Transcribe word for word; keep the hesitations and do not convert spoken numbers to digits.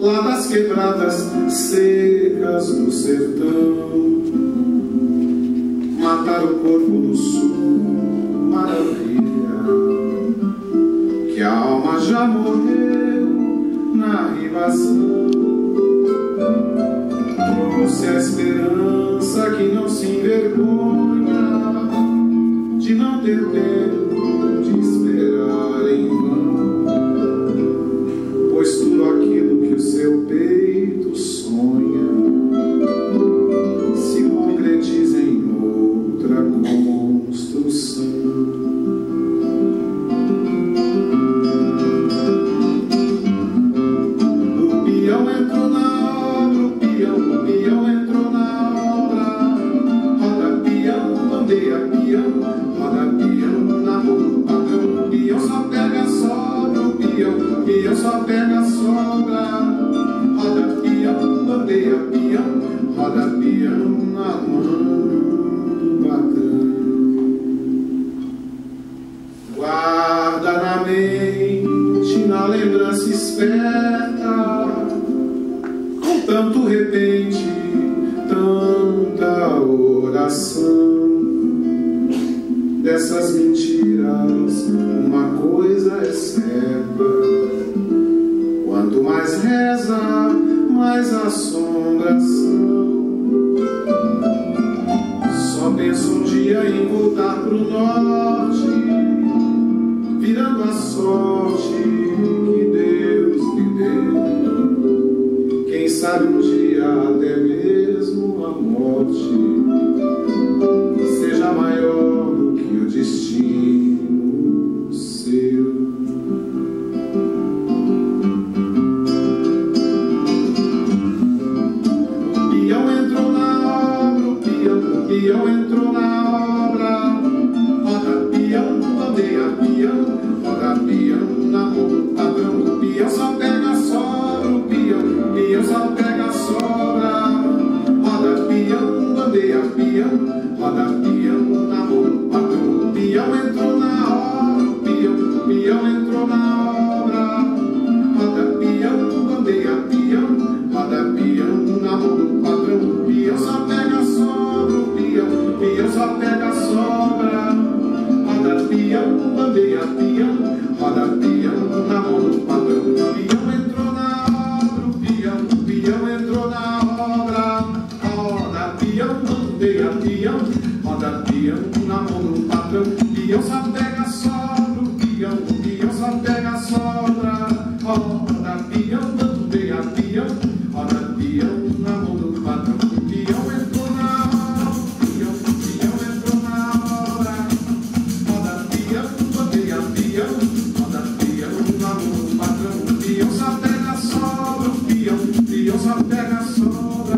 lá das quebradas secas do sertão. Matar o corpo no sul, maravilha, que a alma já morreu na ribação. Trouxe a esperança que não se envergonha de não ter tempo de esperar em vão, pois tudo aquilo que o seu peito sonha se concretiza em outra construção. O peão entrou na obra, o peão, o peão entrou na obra. Roda peão, bandeia peão, roda peão na mão do patrão. O peão só pega a sobra, o peão, o peão só pega a sobra. Roda peão, bandeia peão, roda peão na mão do patrão. Guarda na mente, na lembrança esperta, com tanto repente, tanta oração. Dessas mentiras, uma coisa é certa: quanto mais reza, mais assombração. Só penso um dia em voltar pro norte, virando a sorte que Deus me deu. Quem sabe um dia até mesmo a morte seja maior do que o destino seu. O peão entrou na obra, o peão, o peão entrou na obra. Roda peão, bandeia peão, roda peão na mão do patrão. O peão só pega a sobra, o peão, o peão só pega a sobra. Roda peão, bandeia peão, roda peão na mão do patrão. O peão entrou na obra, o peão, o peão entrou na obra. Roda peão, bandeia peão, roda peão na mão do patrão. O peão só pega a sobra, o peão, o peão só pega a sobra. Roda peão, bandeia peão, roda peão na mão do patrão. O peão entrou na obra, o peão, o peão entrou na obra. Roda peão, bandeia peão, roda peão na mão do patrão. O peão só pega a sobra, o peão, o peão só pega a sobra. Roda peão, bandeia peão, roda peão na mão do patrão. O peão entrou na obra, o peão, o peão entrou na obra. Roda peão, bandeia peão, roda peão na mão do patrão. O peão só pega a sobra, o peão, o peão só pega a sobra.